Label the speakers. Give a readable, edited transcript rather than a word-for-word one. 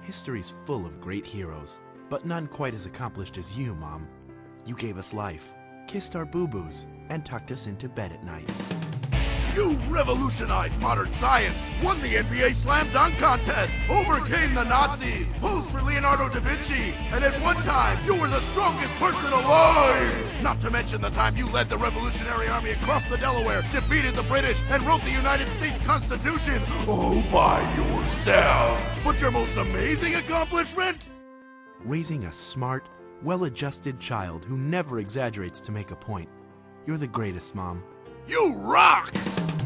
Speaker 1: History's full of great heroes, but none quite as accomplished as you, Mom. You gave us life, kissed our boo-boos, and tucked us into bed at night.
Speaker 2: You revolutionized modern science, won the NBA Slam Dunk Contest, overcame the Nazis, posed for Leonardo da Vinci, and at one time, you were the strongest person alive! Not to mention the time you led the Revolutionary Army across the Delaware, defeated the British, and wrote the United States Constitution all by yourself! But your most amazing accomplishment?
Speaker 1: Raising a smart, well-adjusted child who never exaggerates to make a point. You're the greatest, Mom.
Speaker 2: You rock!